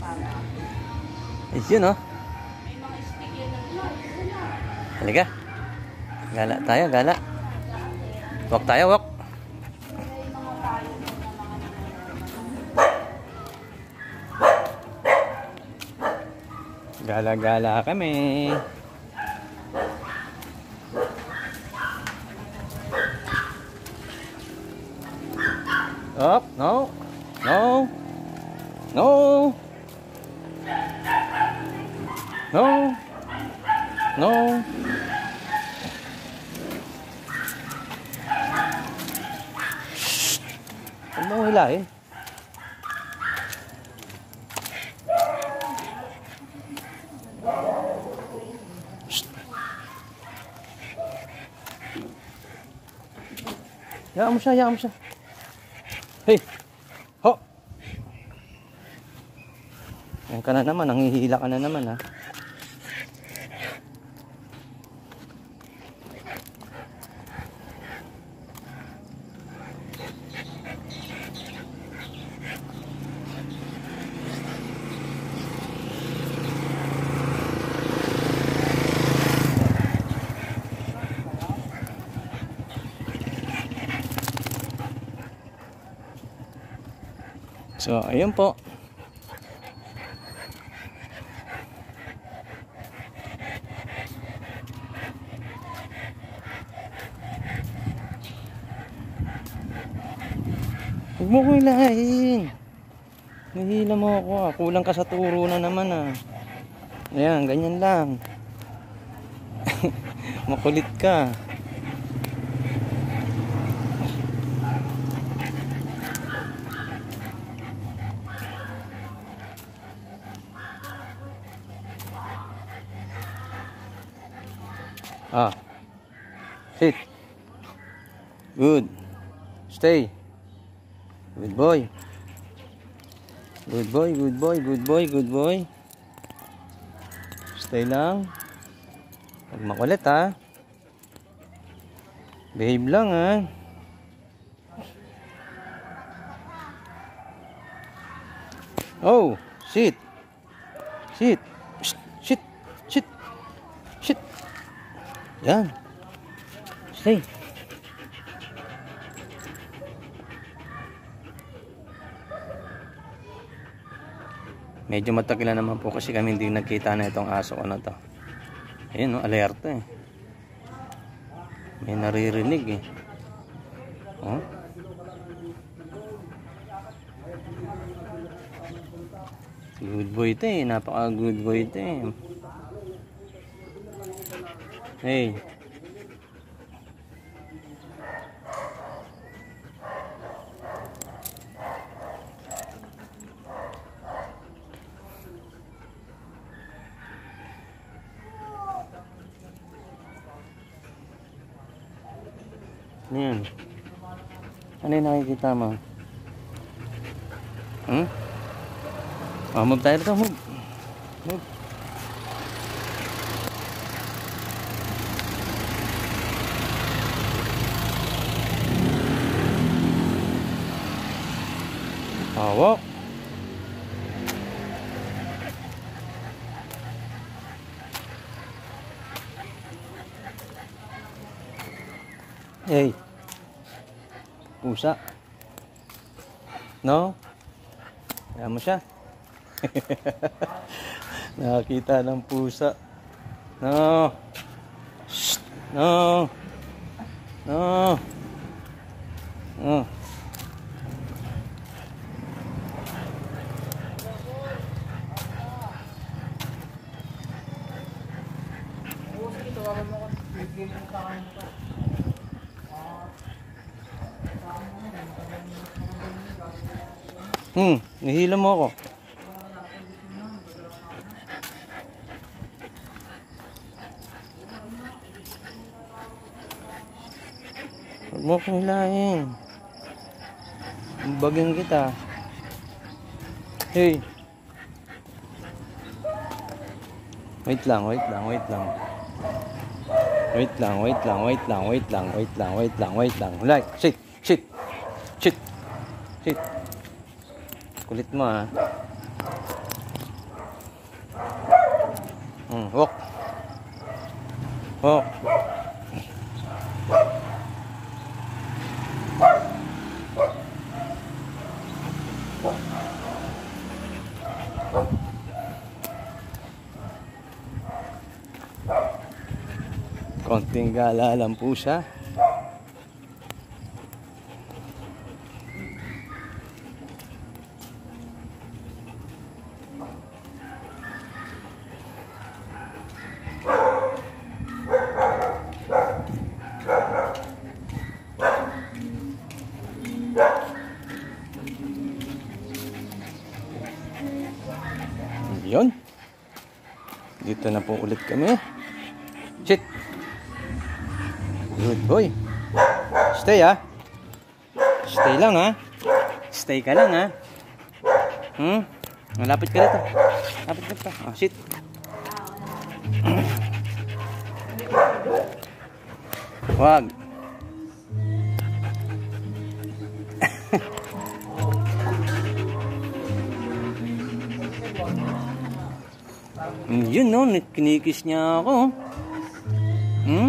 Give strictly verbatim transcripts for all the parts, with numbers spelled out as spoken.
Ayun oh. Halika. Gala tayo, gala. Walk tayo, walk. Gala-gala kami. Up, no. No. No. No. No. Shh. Huwag mo hilahin. Shh. Hayaan mo siya, hayaan mo siya. Hey! Ho! Yan ka na naman, nanghihila ka na naman ha. So, ayun po. Huwag mo ko hilahin. Nahihila mo ako ah. Kulang ka sa turo na naman ah. Ayan, ganyan lang. Makulit ka. Ah. Sit. Good. Stay. Good boy. Good boy, good boy, good boy, good boy. Stay lang. Huwag makulit ha. Behave lang ha. Oh, sit. Sit. Sit. Sit. Sit. Yan. Stay. Medyo matagal na naman po kasi kami hindi nagkita na itong aso ko na to. Ayun, no, alerto eh. May naririnig eh. Oh. Good boy ito eh. Napaka good boy ito eh. Hey. Yan. Ano yung nakikita mo? Hmm? Oh, move tayo dito. Move. Move. Hawak. Hey. Pusa. No? Kaya mo siya. Nakakita ng pusa. No. Shh. No. No. No. Hmm, nahihila mo ako. Huwag mo akong hilahin. Bagyan kita. Hey. Wait lang, wait lang, wait lang. Wait lang, wait lang, wait lang, wait lang, wait lang, wait lang, wait lang. Like, sit, sit, sit, sit. Kulit mo ha. Walk. Walk. Konting gala lang po siya. Yun. Dito na po ulit kami. Shit. Good boy. Stay ah. Stay lang ah. Stay ka lang ah. Hmm? Malapit ka dito. Lapit ka pa. Oh, shit. Wag. Yun no, kinikis niya ako. Hmm?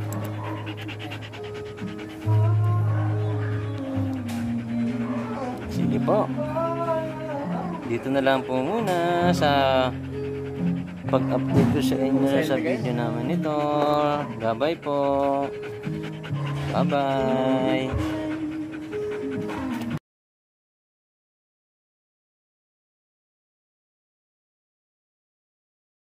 Sige po. Dito na lang po muna sa pag-update ko sa inyo sa video namin ito. Bye-bye po. Bye-bye.